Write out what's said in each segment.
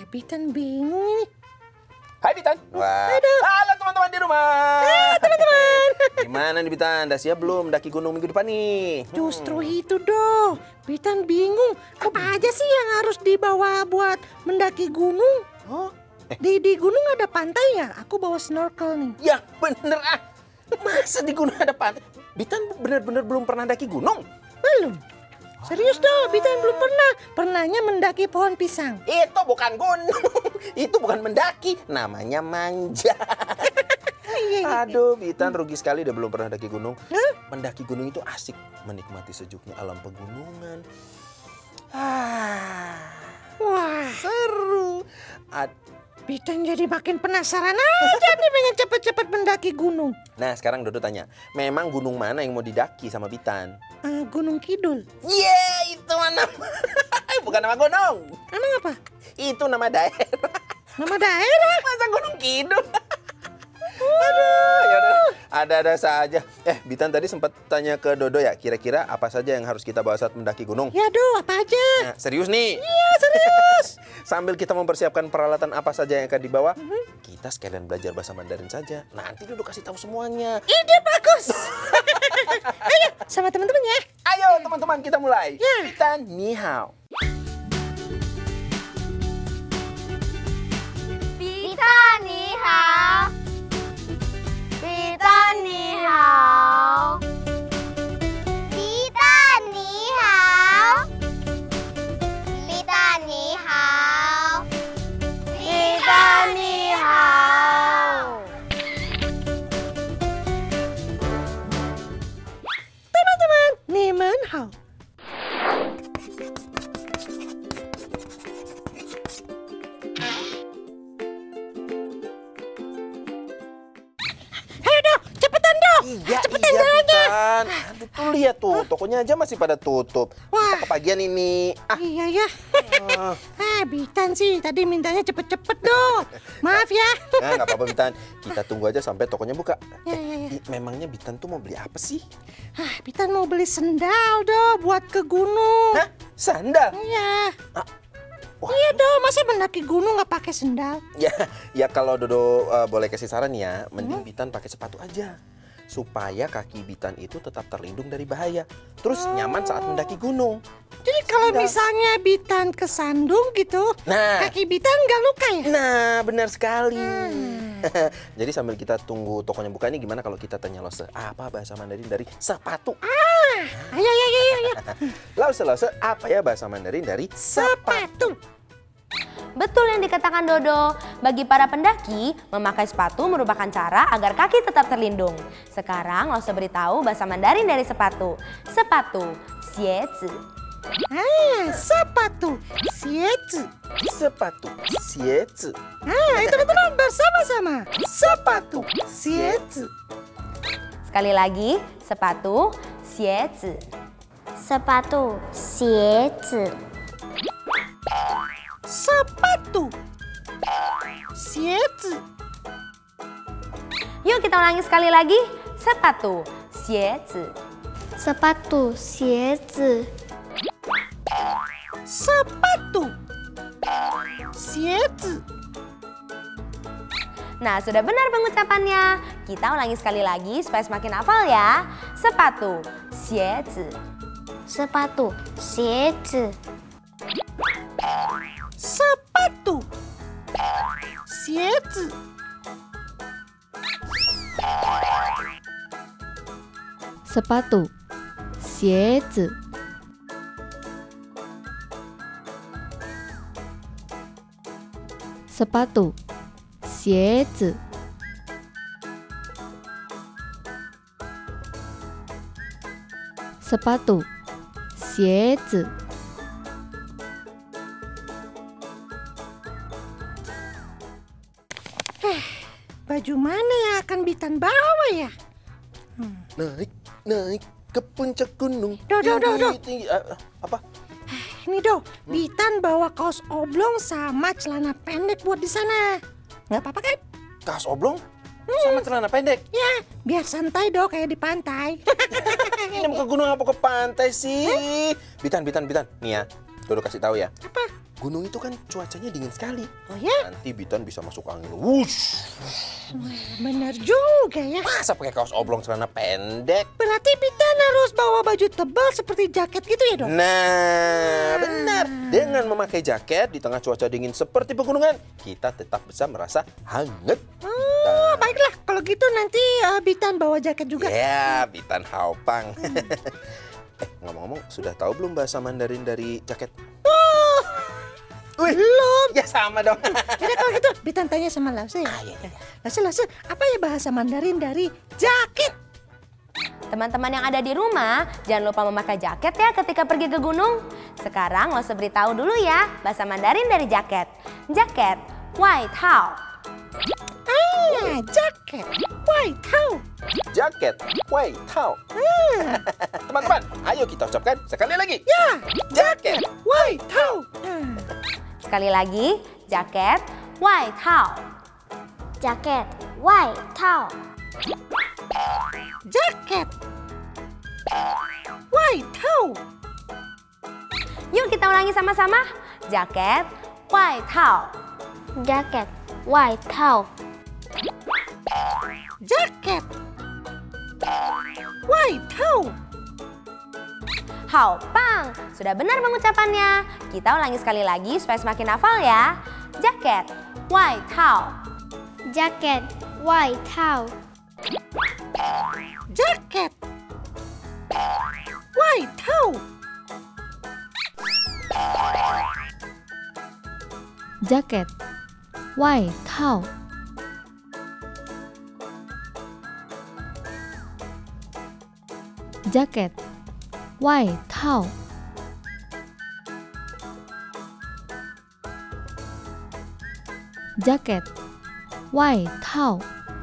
Bitan bingung ini. Hai Bitan. Wah. Halo teman-teman di rumah. Teman-teman. Gimana nih Bitan? Udah siap belum mendaki gunung minggu depan nih? Justru itu dong. Bitan bingung. Apa aja sih yang harus dibawa buat mendaki gunung? Oh? Di gunung ada pantai ya? Aku bawa snorkel nih. Ya bener ah. Masa di gunung ada pantai? Bitan bener-bener belum pernah daki gunung? Belum. Serius dong, Bitan belum pernah. Pernahnya mendaki pohon pisang. Itu bukan gunung. Itu bukan mendaki. Namanya manja. Aduh, Bitan rugi sekali udah belum pernah daki gunung. Mendaki gunung itu asik. Menikmati sejuknya alam pegunungan. Wah, Seru. Bitan jadi makin penasaran aja nih pengen cepet-cepet mendaki gunung. Nah, sekarang Dodo tanya. Memang gunung mana yang mau didaki sama Bitan? Gunung Kidul. Itu mana? Bukan nama gunung. Emang apa? Itu nama daerah. Nama daerah? Masa Gunung Kidul? Aduh, yaudah. Ada-ada saja. Bitan tadi sempat tanya ke Dodo ya, kira-kira apa saja yang harus kita bawa saat mendaki gunung? Ya Do, apa aja? Nah, serius nih? Iya, serius. Sambil kita mempersiapkan peralatan apa saja yang akan dibawa, kita sekalian belajar bahasa Mandarin saja. Nanti Dodo kasih tahu semuanya. Ide bagus. Ayo, sama teman-teman ya. Ayo teman-teman, kita mulai. Ya. Bitan, ni hao. Bitan ni hao. Bitan ni hao. Bitan ni hao. Bitan ni hao. Bitan ni hao. Teman-teman, ni men hao. Ayo Do, cepetan Do. Iya, Cepetan iya jalannya. Bitan. Aduh, tuh lihat tuh, tokonya aja masih pada tutup. Wah. Kita kepagian ini. Iya ya. Ah. Bitan sih tadi mintanya cepet-cepet Do. Maaf ya. Nah, nggak apa-apa Bitan. Kita tunggu aja sampai tokonya buka. Ya, ya, ya. Memangnya Bitan tuh mau beli apa sih? Bitan mau beli sendal Do buat ke gunung. Hah? Sandal? Iya. Wah. Iya Do, masa mendaki gunung nggak pakai sendal? Ya kalau Dodo boleh kasih saran ya, mending Bitan pakai sepatu aja. Supaya kaki Bitan itu tetap terlindung dari bahaya. Terus nyaman saat mendaki gunung. Jadi kalau Sendal. misalnya Bitan kesandung gitu, Nah. kaki Bitan nggak luka ya? Nah, benar sekali. Jadi sambil kita tunggu tokonya buka ini, gimana kalau kita tanya Lose, apa bahasa Mandarin dari sepatu? Ayo. Lose, apa ya bahasa Mandarin dari Sepatu. Betul yang dikatakan Dodo. Bagi para pendaki, memakai sepatu merupakan cara agar kaki tetap terlindung. Sekarang Lose beritahu bahasa Mandarin dari sepatu. Sepatu, xiezi. Sepatu. Xiezi. sepatu? Xiezi. Itu teman-teman bersama-sama. Sepatu. Xiezi. Sekali lagi, sepatu, xiezi. Sepatu, 鞋子， Sepatu. Xiezi. Yuk kita ulangi sekali lagi. Sepatu, xiezi. sepatu，鞋子， Sepatu. Xiezi. Nah, sudah benar pengucapannya. Kita ulangi sekali lagi supaya semakin hafal ya. Sepatu, xiezi. sepatu，鞋子， Sepatu. Xiezi. sepatu, 鞋子， sepatu, 鞋子， sepatu, 鞋子， Baju mana yang akan Bitan bawa ya? Naik ke puncak gunung. Do. Tinggi. Apa? Ini Do, Bitan bawa kaos oblong sama celana pendek buat di sana. Nggak apa-apa kan? Kaos oblong sama celana pendek. Ya, biar santai Do kayak di pantai. Ini mau ke gunung apa ke pantai sih? Bitan. Nih ya, Dodo kasih tahu ya. Apa? gunung itu kan cuacanya dingin sekali. Oh ya? Nanti Bitan bisa masuk angin. Wush. Benar juga ya. Masa pakai kaos oblong celana pendek? Berarti Bitan harus bawa baju tebal seperti jaket gitu ya, Dok? Nah, benar. Dengan memakai jaket di tengah cuaca dingin seperti pegunungan, kita tetap bisa merasa hangat. Oh, baiklah. Kalau gitu nanti Bitan bawa jaket juga. Ya, Bitan Haopang. Ngomong-ngomong, sudah tahu belum bahasa Mandarin dari jaket? Wih, Belum. ya sama dong. Jadi kalau gitu Bitan tanya sama Lause ya. Iya. Lause, apa ya bahasa Mandarin dari jaket? Teman-teman yang ada di rumah, jangan lupa memakai jaket ya ketika pergi ke gunung. Sekarang Lause beritahu dulu ya bahasa Mandarin dari jaket. Jaket, Wai Tao. Jaket. Wai Tao. Jaket, Wei Tao. Teman-teman, ayo kita ucapkan sekali lagi. Ya, Jaket. Wai Tao. Sekali lagi, jaket, Wai Tao. jaket, Wai Tao. Jaket. Wai Tao. Yuk kita ulangi sama-sama. Jaket, Wai Tao. Jaket, Wai Tao. Jaket. Wai Tao. Hao Pang, sudah benar pengucapannya. Kita ulangi sekali lagi supaya semakin hafal ya. Jaket, Wai Tao. Jaket, Wai Tao. Jaket. Wai Tao. jaket, Wai Tao. Jaket, Wai Tao. Jaket, Wai Tao.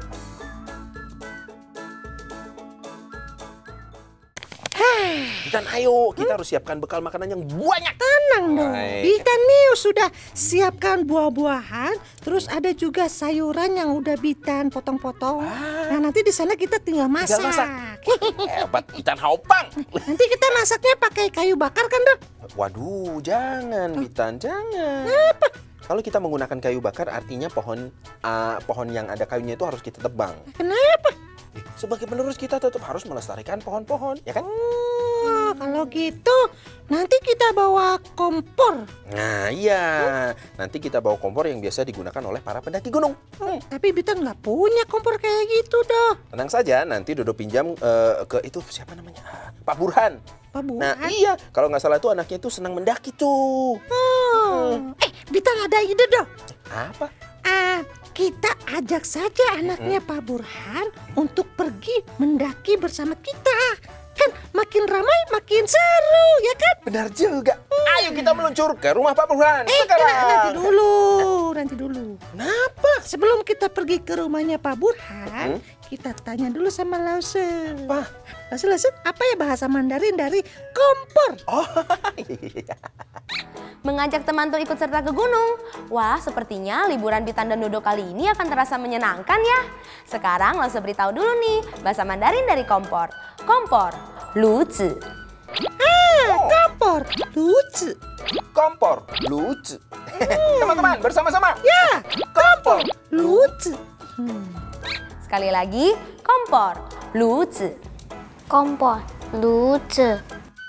Dan ayo, kita harus siapkan bekal makanan yang banyak. Tenang dong. Baik. Bitan nih sudah siapkan buah-buahan, terus ada juga sayuran yang udah Bitan potong-potong. Nah, nanti di sana kita tinggal masak. Hebat, Bitan Haopang. Nanti kita masaknya pakai kayu bakar kan, Dok? Waduh, jangan Bitan, jangan. Kalau kita menggunakan kayu bakar, artinya pohon yang ada kayunya itu harus kita tebang. Kenapa? Sebagai penerus kita tetap harus melestarikan pohon-pohon, ya kan? Oh, kalau gitu nanti kita bawa kompor. Nah, iya. Nanti kita bawa kompor yang biasa digunakan oleh para pendaki gunung. Tapi Bitan nggak punya kompor kayak gitu, Dok. Tenang saja, nanti Dodo pinjam ke itu siapa namanya? Pak Burhan. Pak Burhan. Nah, iya. Kalau nggak salah itu anaknya itu senang mendaki tuh. Bitan ada ide, Dok. Apa? Kita ajak saja anaknya Pak Burhan untuk pergi mendaki bersama kita. Kan makin ramai makin seru, ya kan? Benar juga. Ayo kita meluncur ke rumah Pak Burhan sekarang. Nanti dulu. Kenapa? Sebelum kita pergi ke rumahnya Pak Burhan, kita tanya dulu sama Lause. Apa? Lause, apa ya bahasa Mandarin dari kompor? Oh, iya. Mengajak teman untuk ikut serta ke gunung. Wah, sepertinya liburan Bitan dan Dodo kali ini akan terasa menyenangkan ya. Sekarang Lause beritahu dulu nih bahasa Mandarin dari kompor. Kompor, luzi. Kompor, lucu. Kompor lucu. Teman-teman, bersama-sama. Ya, Kompor lucu. Sekali lagi, kompor, luzi. Kompor, lucu.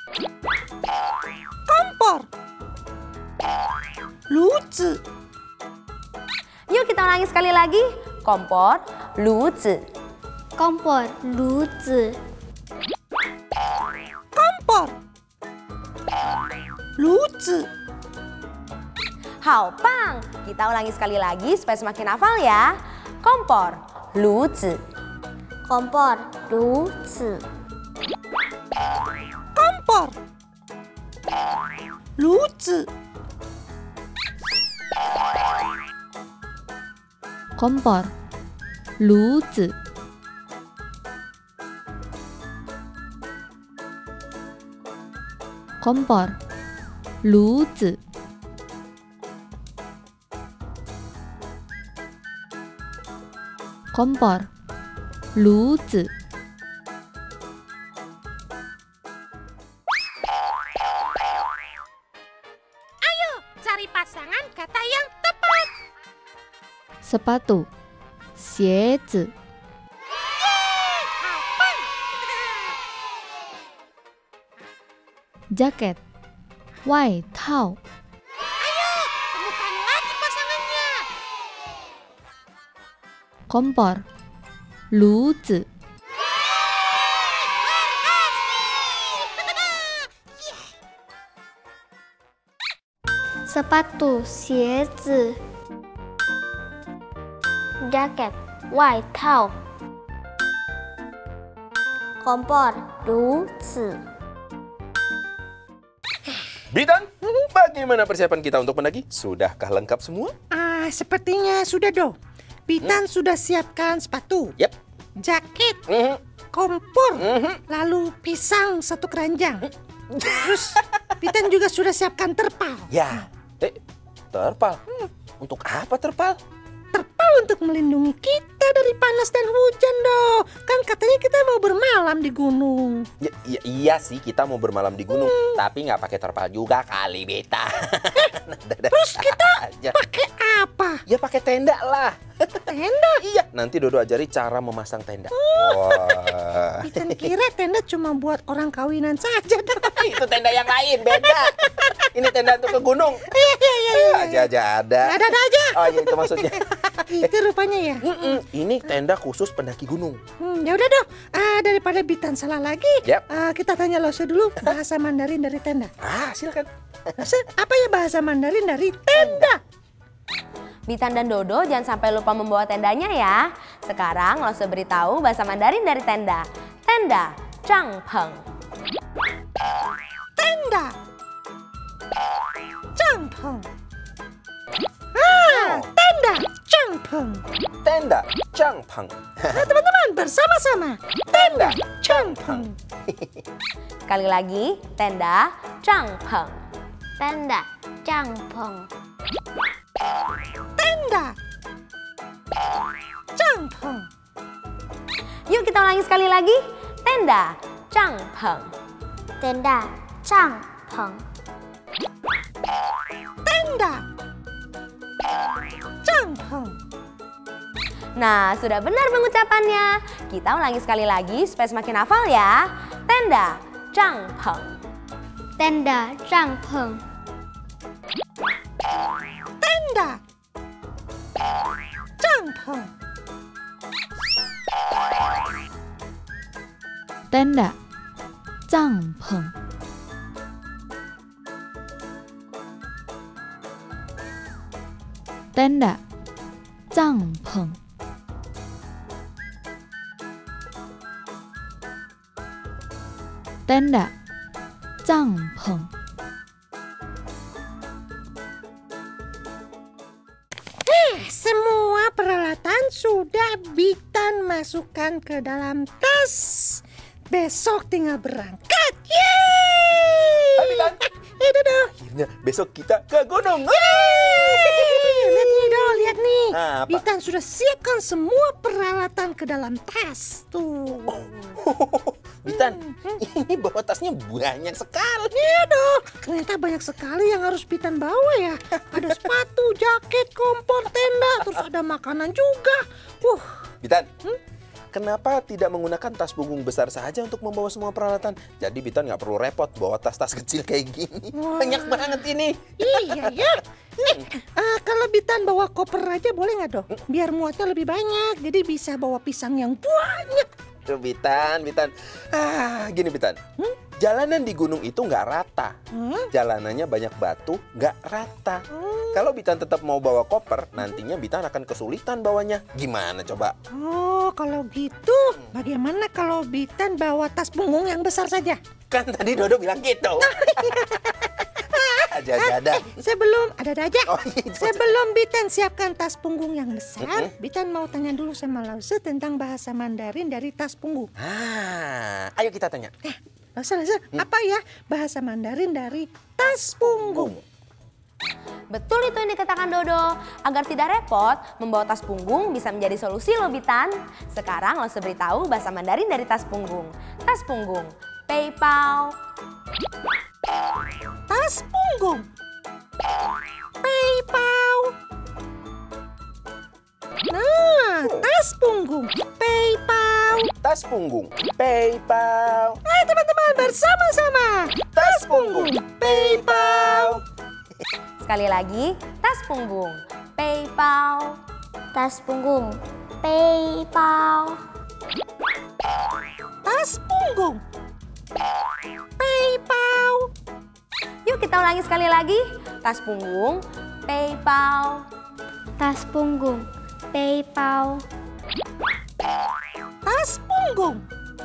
Kompor, lucu. Yuk kita ulangi sekali lagi. Kompor, luzi. Kompor, lucu. Kompor, lucu. Hao Pang, kita ulangi sekali lagi supaya semakin hafal ya. Kompor, luzi. Kompor, lucu. Kompor, lucu. kompor, 炉子，kompor, 炉子，kompor, 炉子。 Cari pacar kata yang tepat. sepatu, 鞋子， jaket, 外套， Temukan lagi pasangannya. kompor, 炉子， sepatu, 鞋子，jaket, 外套，kompor, 炉子。 Bitan, bagaimana persiapan kita untuk mendaki? Sudahkah lengkap semua? Sepertinya sudah dong. Bitan sudah siapkan sepatu, Yap. jaket, Mhm. kompor, Mhm. lalu pisang satu keranjang. Terus Bitan juga sudah siapkan terpal. Ya. Terpal. Untuk apa terpal? Terpal untuk melindungi kita dari panas dan hujan dong. Kan katanya kita mau bermalam di gunung. Iya sih, kita mau bermalam di gunung, tapi nggak pakai terpal juga kali, Beta. Terus kita pakai apa? Ya pakai tenda lah. Tenda? Iya, nanti Dodo ajari cara memasang tenda. Wah. Bitan kira tenda cuma buat orang kawinan saja dong. Itu tenda yang lain, beda. Ini tenda untuk ke gunung. Iya. Aja ada. Ada aja. Oh iya, itu maksudnya. Itu rupanya ya. Ini tenda khusus pendaki gunung. Ya udah dong. Daripada Bitan salah lagi, Yap. kita tanya Lose dulu bahasa Mandarin dari tenda. Silakan. Lose, apa ya bahasa Mandarin dari tenda? Bitan dan Dodo jangan sampai lupa membawa tendanya ya. Sekarang Lose beritahu bahasa Mandarin dari tenda. Tenda, 帐篷. Tenda. Campeng. Tenda. Campeng. Tenda, Changpeng. Teman-teman bersama-sama. Tenda. Campeng. Sekali lagi, tenda, 帐篷. Tenda, 帐篷。 Tenda. Campeng. Yuk kita ulangi sekali lagi. Tenda, 帐篷. Tenda, 帐篷。 Tenda. Campeng. Nah, sudah benar pengucapannya. Kita ulangi sekali lagi supaya semakin hafal ya. Tenda, 帐篷. Tenda, 帐篷。 Tenda. Campeng. tenda, 帐篷， tenda, 帐篷， tenda, 帐篷。 Semua peralatan sudah Bitan masukkan ke dalam tas. Besok tinggal berangkat. Yeay! Hai, Bitan. Dodo. Akhirnya besok kita ke gunung. Lihat nih, Do, lihat nih. Apa? Bitan sudah siapkan semua peralatan ke dalam tas. Tuh. Bitan, ini bawa tasnya banyak sekali. Iya, Do. Ternyata banyak sekali yang harus Bitan bawa ya. Ada sepatu, jaket, kompor, tenda, terus ada makanan juga. Bitan, kenapa tidak menggunakan tas punggung besar saja untuk membawa semua peralatan? Jadi Bitan nggak perlu repot bawa tas-tas kecil kayak gini. Wah. Banyak banget ini. Iya ya. Kalau Bitan bawa koper aja boleh nggak, Do? Biar muatnya lebih banyak, jadi bisa bawa pisang yang banyak. Tuh Bitan. Gini Bitan. Jalanan di gunung itu nggak rata. Jalanannya banyak batu, nggak rata. Kalau Bitan tetap mau bawa koper, nantinya Bitan akan kesulitan bawanya. Gimana coba? Oh, kalau gitu, bagaimana kalau Bitan bawa tas punggung yang besar saja? Kan tadi Dodo bilang gitu. Ada. Sebelum ada aja. Oh, iya. Sebelum Bitan siapkan tas punggung yang besar, Bitan mau tanya dulu sama Lause tentang bahasa Mandarin dari tas punggung. Ayo kita tanya. Lause, apa ya bahasa Mandarin dari tas punggung? Betul itu yang dikatakan Dodo. Agar tidak repot, membawa tas punggung bisa menjadi solusi loh Bitan. Sekarang Lause beritahu bahasa Mandarin dari tas punggung. Tas punggung, 背包. Tas punggung. Peipao. Tas punggung, peipao. Tas punggung, peipao. Ayo teman-teman bersama-sama. Tas punggung, peipao. Sekali lagi, tas punggung, peipao. Tas punggung, peipao. Tas punggung, peipao. Yuk kita ulangi sekali lagi. Tas punggung, peipao. Tas punggung, peipao. Tas punggung,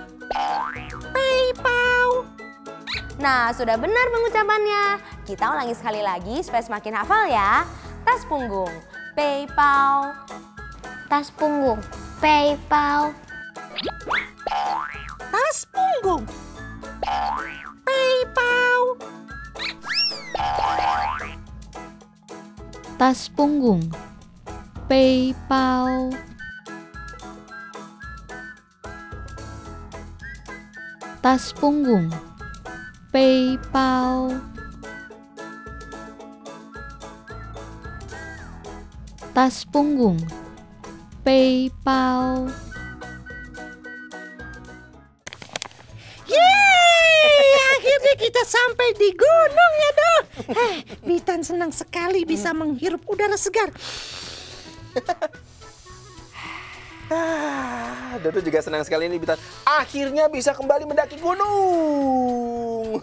peipao. Nah, sudah benar pengucapannya. Kita ulangi sekali lagi supaya semakin hafal ya. Tas punggung, peipao. Tas punggung, peipao. Tas punggung, peipao. Tas punggung, peipao. Tas punggung, peipao. Tas punggung, peipao. Yeay, akhirnya kita sampai di gunung ya, Doh. Bitan senang sekali bisa menghirup udara segar. Dodo juga senang sekali ini, Bitan. Akhirnya bisa kembali mendaki gunung.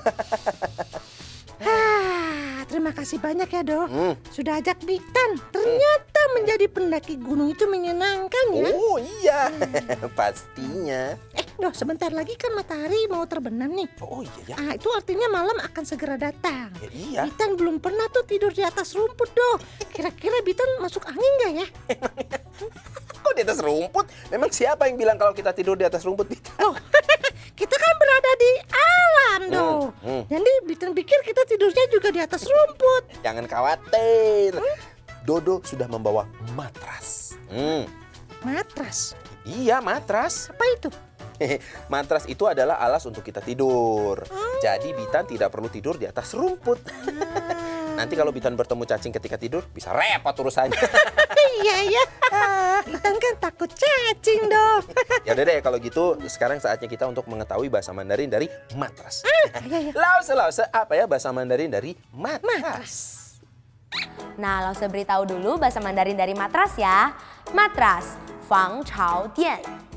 Terima kasih banyak ya, Doh. Sudah ajak Bitan. Ternyata menjadi pendaki gunung itu menyenangkan ya. Oh iya, pastinya. Doh, sebentar lagi kan matahari mau terbenam nih. Oh iya ya. Itu artinya malam akan segera datang. Ya, iya. Bitan belum pernah tuh tidur di atas rumput, Doh. Kira-kira Bitan masuk angin nggak ya? Kok di atas rumput? Memang siapa yang bilang kalau kita tidur di atas rumput, Bitan? Oh, kita kan berada di alam, Doh. Jadi Bitan pikir kita tidurnya juga di atas rumput. Jangan khawatir. Dodo sudah membawa matras. Matras? Iya, matras. Apa itu? Matras itu adalah alas untuk kita tidur. Jadi Bitan tidak perlu tidur di atas rumput. Nanti kalau Bitan bertemu cacing ketika tidur, bisa repot urusannya. Iya ya. Bitan kan takut cacing, Doh. Ya udah deh, kalau gitu sekarang saatnya kita untuk mengetahui bahasa Mandarin dari matras. Iya. Lause, apa ya bahasa Mandarin dari matras? Nah, Lause beritahu dulu bahasa Mandarin dari matras ya. Matras, fang chao dian.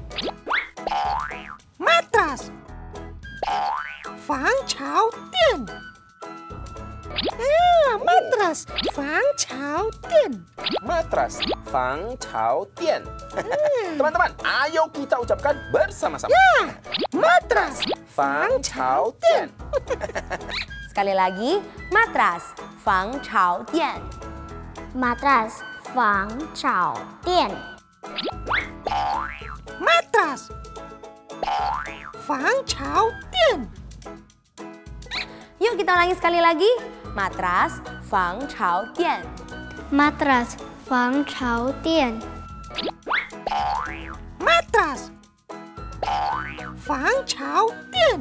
Matras. Fang chao tian. Matras. Fang chao tian. Matras, fang chao tian. Teman-teman, ayo kita ucapkan bersama-sama. Matras. Fang chao tian. Sekali lagi, matras, fang chao dian. Matras, fang chao dian. Matras. Fang chao tian. Yuk kita ulangi sekali lagi. Matras, fang chao dian. Matras, fang chao dian. Matras. Fang chao tian.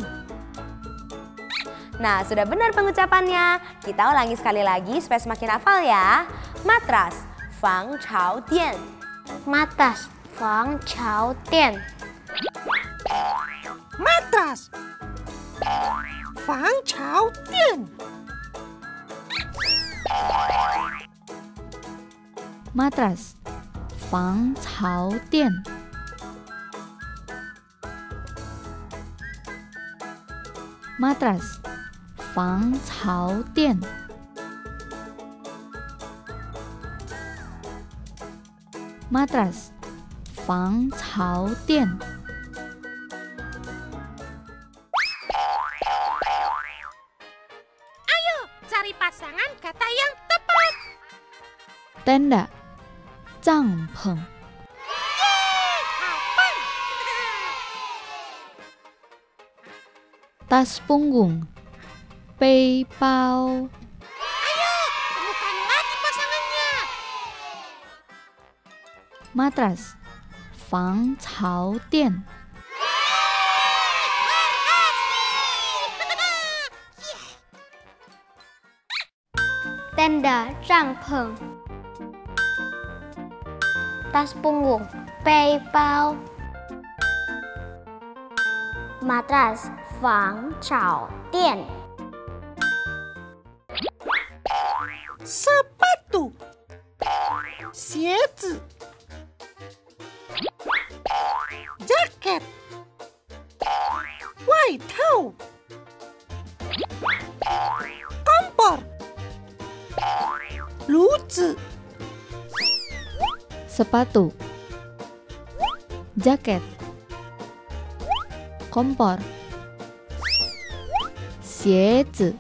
Nah, sudah benar pengucapannya. Kita ulangi sekali lagi supaya semakin hafal ya. Matras, fang chao dian. Matras, fang chao dian. Matras. Fang chao tian. Matras, fang chao dian. Matras, fang chao dian. Matras, fang chao dian. Ayo, cari pasangan kata yang tepat. Tenda, 帐篷。 Hafal. Tas punggung, 背包。 Ayo, temukan lagi pasangannya. Matras, 防潮垫。 Tenda, 帐篷。Tas punggung, 背包。matras 防潮垫。 sepatu, 鞋子，jacket, 外套，kompor, 炉子， sepatu, jaket, kompor, 鞋子，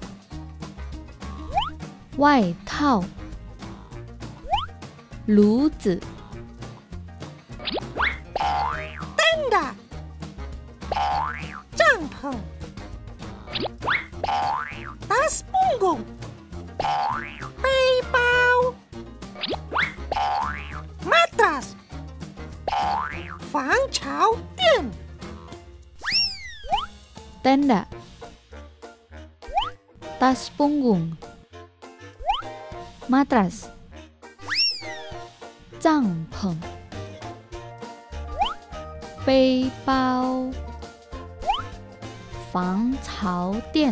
外套，炉子， tenda, 帐篷，tas punggung, 背包，matras, 防潮垫。 tenda, tas punggung, matras, 帐篷，背包，防潮垫。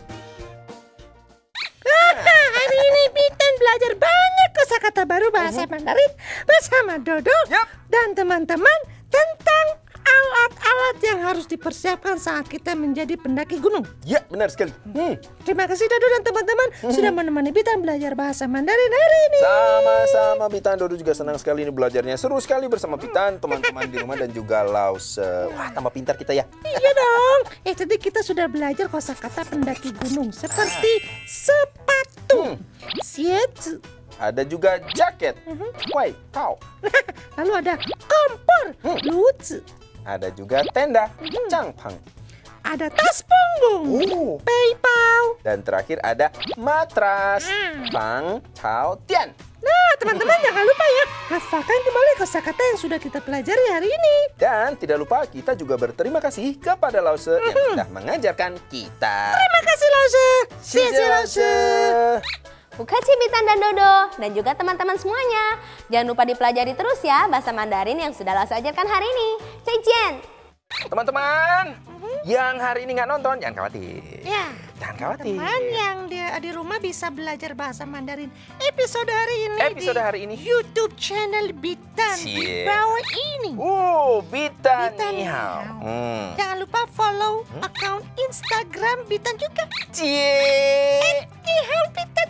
Hari ini Bitan belajar banyak kosakata baru bahasa Mandarin bersama Dodo Yap. dan teman-teman tentang alat-alat yang harus dipersiapkan saat kita menjadi pendaki gunung. Ya, benar sekali. Terima kasih Dodo dan teman-teman sudah menemani Bitan belajar bahasa Mandarin hari ini. Sama-sama Bitan, Dodo juga senang sekali ini belajarnya. Seru sekali bersama Bitan, teman-teman di rumah dan juga Lause. Wah, tambah pintar kita ya. Iya dong. Tadi kita sudah belajar kosakata pendaki gunung seperti sepatu, 鞋子, Ada juga jaket, wai, tau. lalu ada kompor, 炉子, Ada juga tenda, cangpang. ada tas punggung, Oh. 背包. Dan terakhir ada matras, fang, chao, tian. Nah, teman-teman jangan lupa ya, hafalkan kembali kosakata yang sudah kita pelajari hari ini. Dan tidak lupa kita juga berterima kasih kepada Lause yang sudah mengajarkan kita. Terima kasih, Lause. Siap, Lause. Bukaci Bitan dan Dodo dan juga teman-teman semuanya. Jangan lupa dipelajari terus ya bahasa Mandarin yang sudah Lause ajarkan hari ini. Zaijian. Teman-teman, yang hari ini nggak nonton, jangan khawatir. Ya, Jangan khawatir. teman yang di rumah bisa belajar bahasa Mandarin episode hari ini Episode di hari ini. YouTube channel Bitan di Siap. bawah ini. Bitan Bitan ni hao. Jangan lupa follow account Instagram Bitan juga. Cie. Ni hao Bitan.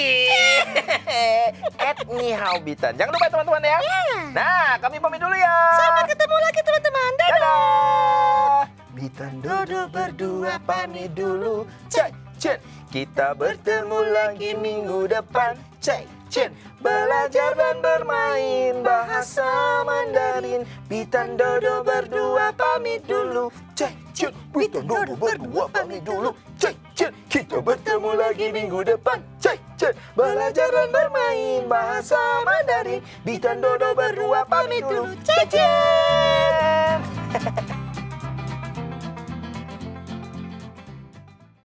Ni hao Bitan. Jangan lupa teman-teman ya. Ya. Nah, kami pamit dulu ya. Sampai ketemu lagi teman-teman. Dadah. Dadah. Bitan Dodo berdua pamit dulu. Cek, cek. Kita bertemu lagi minggu depan. Cek, cek. Belajar dan bermain bahasa Mandarin. Bitan Dodo berdua pamit dulu. Cek, cek. Bitan Dodo berdua pamit dulu. Cek, cek. Kita bertemu lagi minggu depan. Cek, cek. Belajar dan bermain bahasa Mandarin. Bitan Dodo berdua pamit dulu. Cek, cek.